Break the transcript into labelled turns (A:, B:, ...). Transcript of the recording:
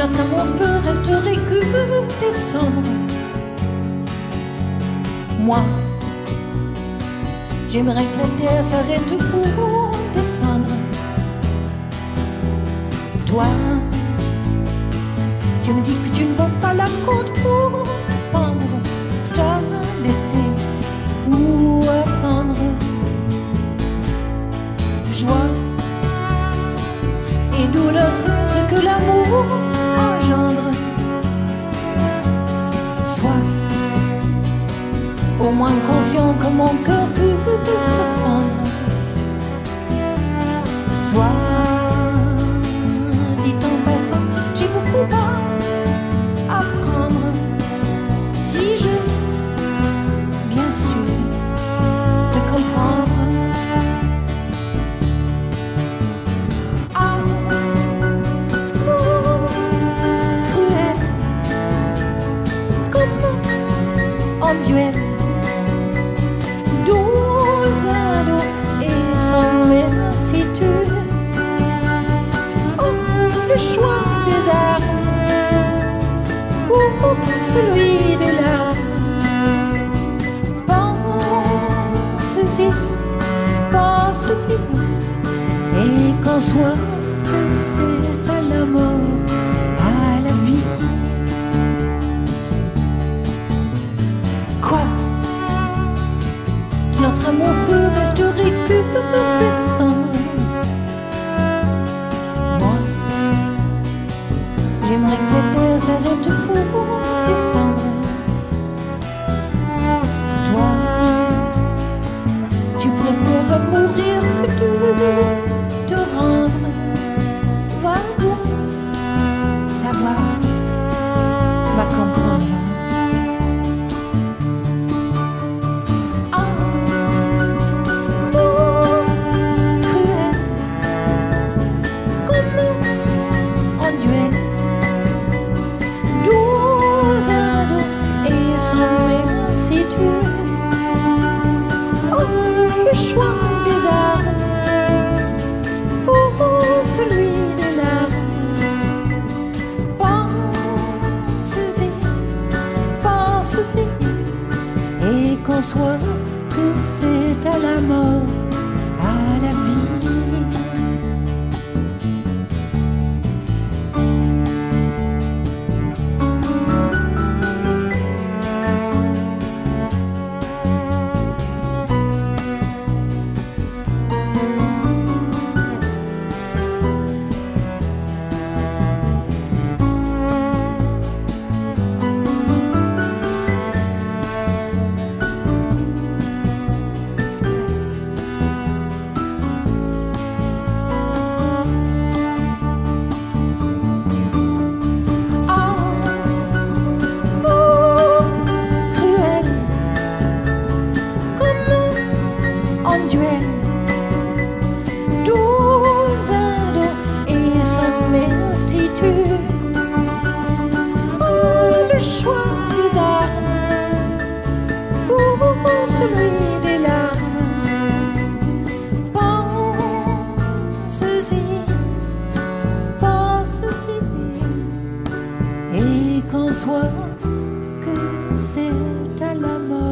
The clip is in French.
A: notre amour feu resterait que des cendres. Moi, j'aimerais que la terre s'arrête pour descendre. Toi, tu me dis que tu ne vas pas la côte pour pendre. Stop, laisser ou apprendre. Joie et douleur, c'est ce que l'amour engendre. Sois au moins conscient que mon cœur peut se fendre. Sois, dit en passant, j'ai beaucoup à apprendre. Si j'ai bien su te comprendre. En duel, dos à dos et sans lassitude. Oh, le choix des armes ou celui des larmes. Pense-y, pense-y, et qu'on soit que c'est à la mort, à la vie. Notre amour feu resterait que des cendres. Moi, j'aimerais que la terre s'arrête pour descendre. Toi, tu préfères mourir que de te rendre. Va donc savoir, va comprendre. Le choix des armes ou celui des larmes. Pense-y, pense-y, et qu'on soit que c'est à la mort, à la vie. En duel, dos à dos et sans lassitude. Oh, le choix des armes ou celui des larmes. Pense-y, pense-y, et qu'on soit que c'est à la mort.